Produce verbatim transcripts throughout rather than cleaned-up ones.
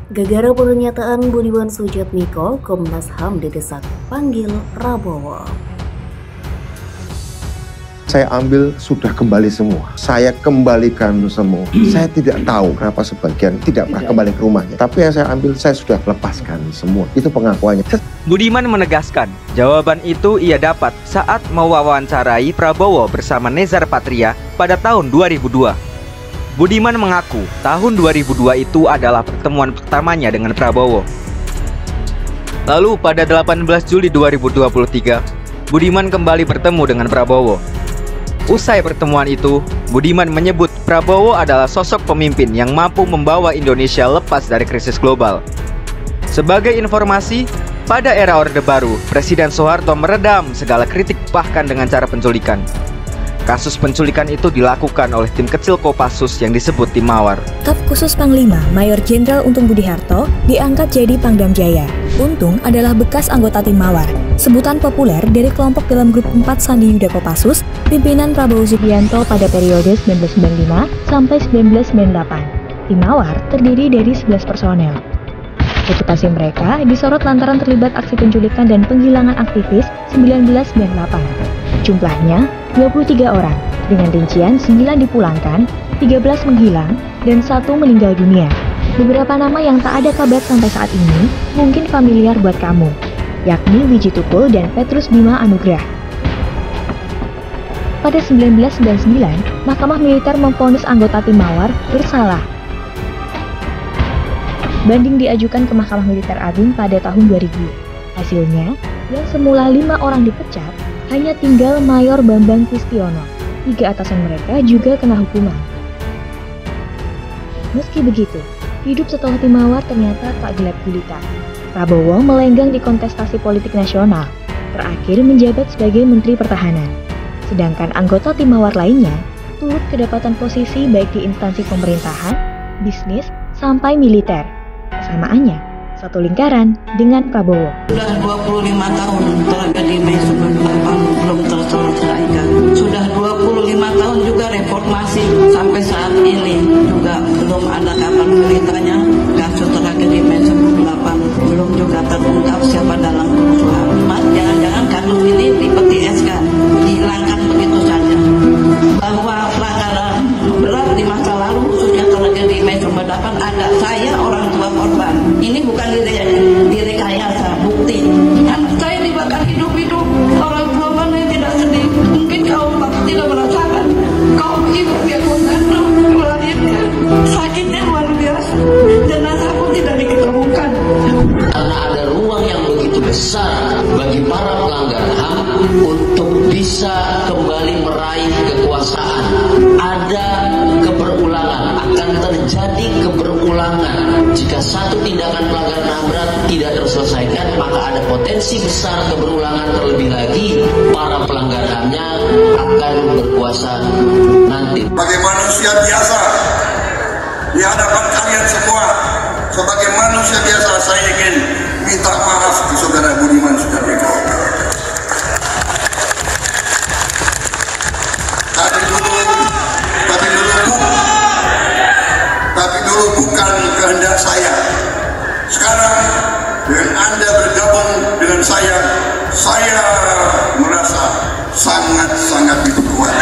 Gara-gara pernyataan Budiman Sujatmiko, Komnas H A M didesak panggil Prabowo. Saya ambil sudah kembali semua. Saya kembalikan semua. Saya tidak tahu kenapa sebagian tidak pernah kembali ke rumahnya. Tapi yang saya ambil, saya sudah lepaskan semua. Itu pengakuannya. Budiman menegaskan, jawaban itu ia dapat saat mewawancarai Prabowo bersama Nezar Patria pada tahun dua ribu dua. Budiman mengaku tahun dua ribu dua itu adalah pertemuan pertamanya dengan Prabowo. Lalu pada delapan belas Juli dua ribu dua puluh tiga, Budiman kembali bertemu dengan Prabowo. Usai pertemuan itu, Budiman menyebut Prabowo adalah sosok pemimpin yang mampu membawa Indonesia lepas dari krisis global. Sebagai informasi, pada era Orde Baru, Presiden Soeharto meredam segala kritik bahkan dengan cara penculikan. Kasus penculikan itu dilakukan oleh tim kecil Kopassus yang disebut Tim Mawar. Staf Khusus Panglima Mayor Jenderal Untung Budi Harto diangkat jadi Pangdam Jaya. Untung adalah bekas anggota Tim Mawar, sebutan populer dari kelompok dalam grup empat Sandi Yuda Kopassus, pimpinan Prabowo Subianto pada periode seribu sembilan ratus sembilan puluh lima sampai seribu sembilan ratus sembilan puluh delapan. Tim Mawar terdiri dari sebelas personel. Reputasi mereka disorot lantaran terlibat aksi penculikan dan penghilangan aktivis seribu sembilan ratus sembilan puluh delapan. Jumlahnya dua puluh tiga orang, dengan rincian sembilan dipulangkan, tiga belas menghilang, dan satu meninggal dunia. Beberapa nama yang tak ada kabar sampai saat ini mungkin familiar buat kamu, yakni Wiji Tukul dan Petrus Bima Anugrah. Pada seribu sembilan ratus sembilan puluh sembilan, Mahkamah Militer memvonis anggota Tim Mawar bersalah. Banding diajukan ke Mahkamah Militer Agung pada tahun dua ribu. Hasilnya, yang semula lima orang dipecat, hanya tinggal Mayor Bambang Kristiono. Tiga atasan mereka juga kena hukuman. Meski begitu, hidup setelah Tim Mawar ternyata tak gelap gulita. Prabowo melenggang di kontestasi politik nasional, terakhir menjabat sebagai Menteri Pertahanan. Sedangkan anggota Tim Mawar lainnya turut kedapatan posisi baik di instansi pemerintahan, bisnis, sampai militer. Kesamaannya, satu lingkaran dengan Prabowo. Sudah dua puluh lima tahun tragedi Mei sembilan puluh delapan belum terselesaikan. Sudah dua puluh lima tahun juga reformasi sampai saat ini juga belum ada kapan beritanya. Kasus tragedi Mei sembilan puluh delapan belum juga terungkap siapa dalam kerusuhan. Mas, jangan-jangan kasus ini dipeti eskan, dihilangkan begitu saja. Bahwa pelanggaran berat di masa lalu khususnya tragedi Mei sembilan puluh delapan ada saya orang tua korban. Ini bukan direkayasa, bukti. Anak saya dibakar hidup-hidup, orang tua mana yang tidak sedih. Mungkin kaum bapak tidak merasakan. Kaum ibu yang mengandung, melahirkan, sakitnya luar biasa. Jenazah pun tidak diketemukan. Karena ada ruang yang begitu besar bagi para pelanggar H A M untuk bisa kembali meraih kekuasaan. Ada keberulangan, akan terjadi keberulangan. Jika satu tindakan pelanggaran H A M berat tidak terselesaikan, maka ada potensi besar keberulangan terlebih lagi. Para pelanggar H A M-nya akan berkuasa nanti. Sebagai manusia biasa di hadapan kalian semua, sebagai manusia biasa saya ingin minta maaf ke saudara Budiman Sujatmiko. Tapi dulu, tapi dulu, tapi dulu bukan kehendak saya. Sekarang dengan Anda bergabung dengan saya, saya merasa sangat-sangat kuat.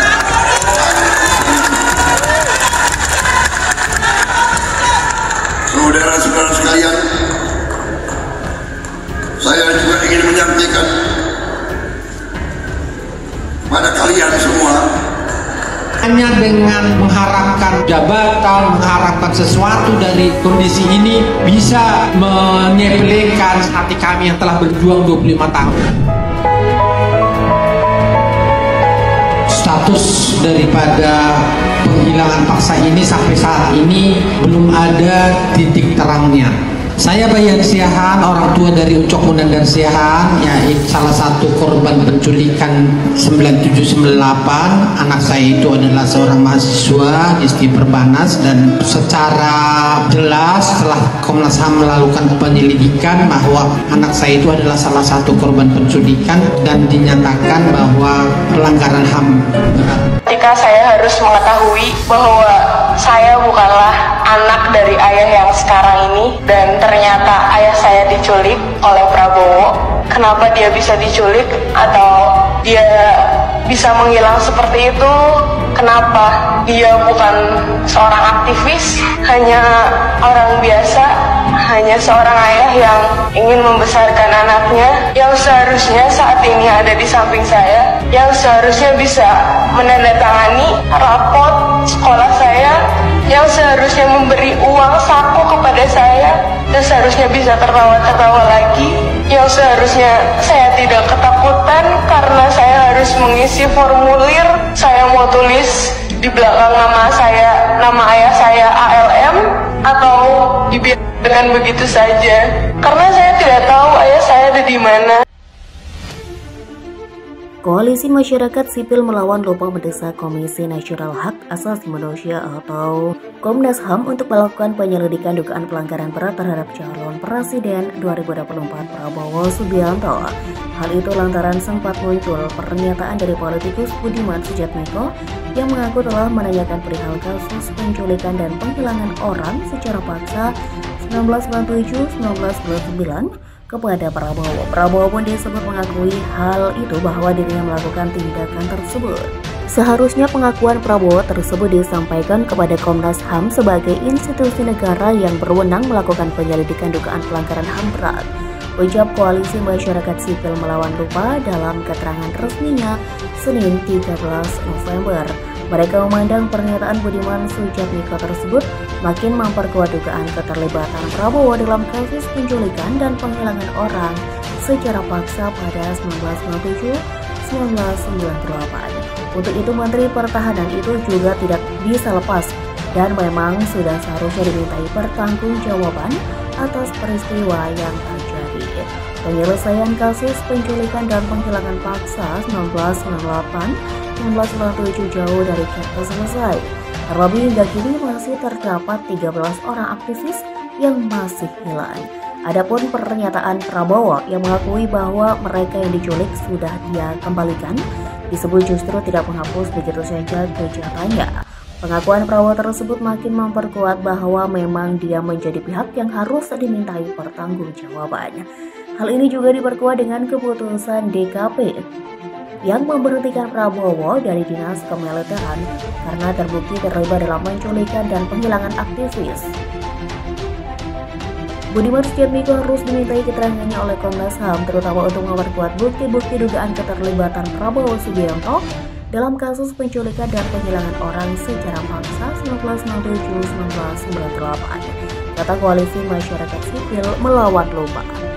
Saudara-saudara sekalian, saya juga ingin menyampaikan pada kalian semua, hanya dengan mengharapkan jabatan, mengharapkan sesuatu dari kondisi ini bisa menyepelekan hati kami yang telah berjuang dua puluh lima tahun. Status daripada penghilangan paksa ini sampai saat ini belum ada titik terangnya. Saya Bayan Siahaan, orang tua dari Ucok Munandar Siahaan, yaitu salah satu korban penculikan sembilan tujuh sembilan delapan. Anak saya itu adalah seorang mahasiswa di S T I Perbanas, dan secara jelas setelah Komnas H A M melakukan penyelidikan bahwa anak saya itu adalah salah satu korban penculikan dan dinyatakan bahwa pelanggaran H A M berat. Ketika saya harus mengetahui bahwa saya bukanlah anak dari ayah yang sekarang ini, dan ternyata ayah saya diculik oleh Prabowo. Kenapa dia bisa diculik atau dia bisa menghilang seperti itu? Kenapa dia bukan seorang aktivis, hanya orang biasa, hanya seorang ayah yang ingin membesarkan anaknya, yang seharusnya saat ini ada di samping saya, yang seharusnya bisa menandatangani rapot sekolah saya, yang seharusnya memberi uang saku kepada saya, dan seharusnya bisa tertawa-tertawa lagi, yang seharusnya saya tidak ketakutan karena saya harus mengisi formulir, saya mau tulis di belakang nama saya, nama ayah saya A L M, atau dibiarkan begitu saja karena saya tidak tahu ayah saya ada di mana. Koalisi Masyarakat Sipil Melawan Lupa mendesak Komisi Nasional Hak Asasi Manusia atau Komnas H A M untuk melakukan penyelidikan dugaan pelanggaran berat terhadap calon presiden dua ribu dua puluh empat Prabowo Subianto. Hal itu lantaran sempat muncul pernyataan dari politikus Budiman Sujatmiko yang mengaku telah menanyakan perihal kasus penculikan dan penghilangan orang secara paksa seribu sembilan ratus sembilan puluh tujuh sampai seribu sembilan ratus sembilan puluh sembilan kepada Prabowo. Prabowo pun disebut mengakui hal itu bahwa dirinya melakukan tindakan tersebut. Seharusnya pengakuan Prabowo tersebut disampaikan kepada Komnas H A M sebagai institusi negara yang berwenang melakukan penyelidikan dugaan pelanggaran H A M berat, ucap Koalisi Masyarakat Sipil Melawan Lupa dalam keterangan resminya Senin tiga belas November. Mereka memandang pernyataan Budiman Sujatmiko tersebut makin memperkuat dugaan keterlibatan Prabowo dalam kasus penculikan dan penghilangan orang secara paksa pada seribu sembilan ratus sembilan puluh tujuh sampai seribu sembilan ratus sembilan puluh delapan. Untuk itu Menteri Pertahanan itu juga tidak bisa lepas dan memang sudah seharusnya dimintai pertanggungjawaban atas peristiwa yang terjadi. Penyelesaian kasus penculikan dan penghilangan paksa seribu sembilan ratus sembilan puluh delapan seribu sembilan ratus sembilan puluh tujuh jauh dari kata selesai. Terlebih hingga kini masih terdapat tiga belas orang aktivis yang masih hilang. Adapun pernyataan Prabowo yang mengakui bahwa mereka yang diculik sudah dia kembalikan disebut justru tidak menghapus begitu saja kejahatannya. Pengakuan Prabowo tersebut makin memperkuat bahwa memang dia menjadi pihak yang harus dimintai pertanggungjawaban. Hal ini juga diperkuat dengan keputusan D K P yang memberhentikan Prabowo dari dinas kemiliteran karena terbukti terlibat dalam penculikan dan penghilangan aktivis. Budiman Sujatmiko harus dimintai keterangannya oleh Komnas H A M terutama untuk memperkuat bukti-bukti dugaan keterlibatan Prabowo Subianto dalam kasus penculikan dan penghilangan orang secara paksa seribu sembilan ratus sembilan puluh tujuh sampai seribu sembilan ratus sembilan puluh delapan, kata Koalisi Masyarakat Sipil Melawan Lupa.